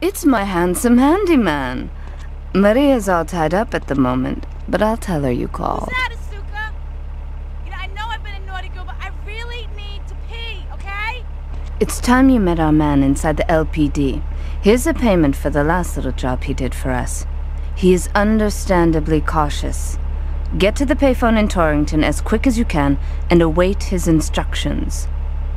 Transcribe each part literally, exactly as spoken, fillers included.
It's my handsome handyman. Maria's all tied up at the moment, but I'll tell her you called. Who's that, Asuka? You know, I know I've been a naughty girl, but I really need to pee, okay? It's time you met our man inside the L P D. Here's a payment for the last little job he did for us. He is understandably cautious. Get to the payphone in Torrington as quick as you can and await his instructions.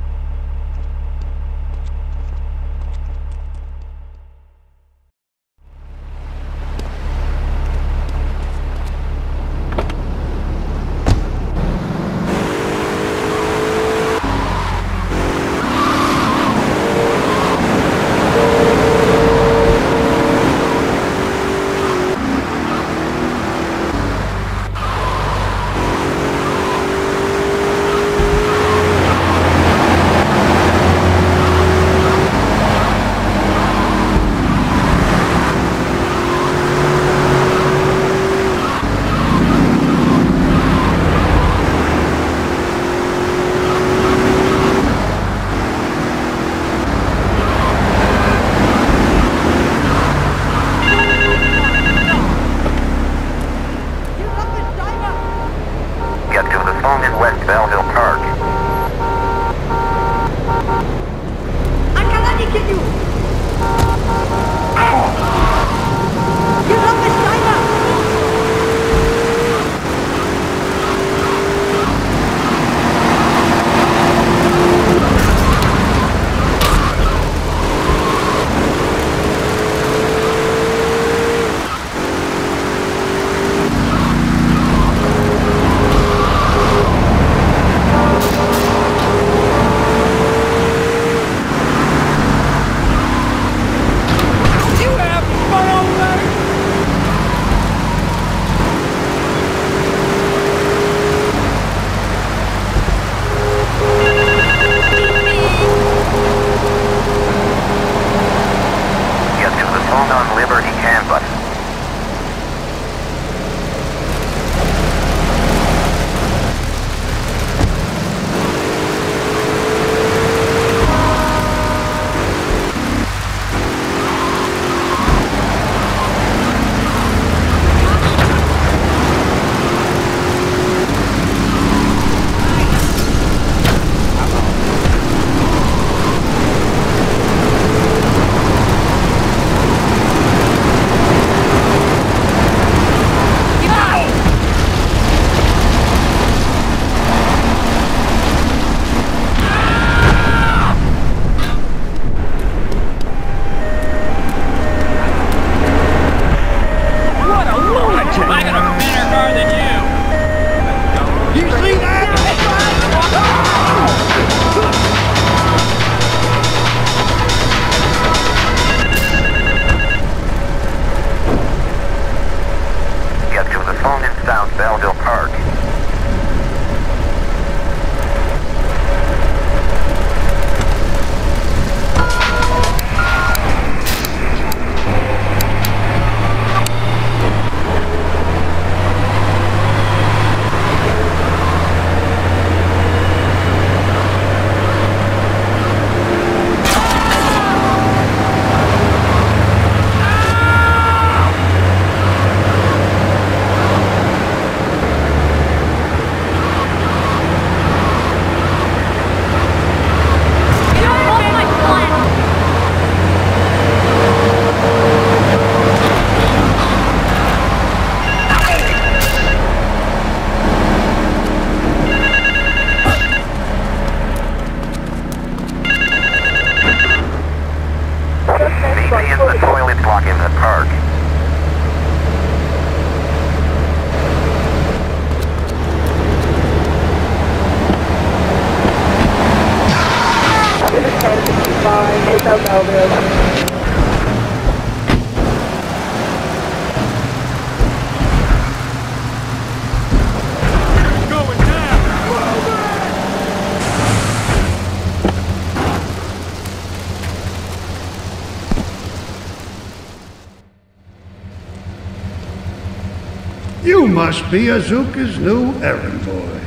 You must be Azuka's new errand boy.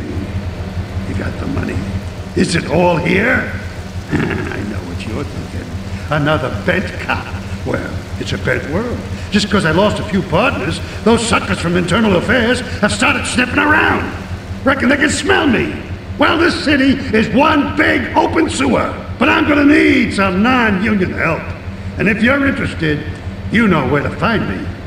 You got the money. Is it all here? I know what you're thinking. Another bent cop Well, it's a bad world. Just because I lost a few partners, those suckers from Internal Affairs have started sniffing around. Reckon they can smell me. Well, this city is one big open sewer. But I'm gonna need some non-union help. And if you're interested, you know where to find me.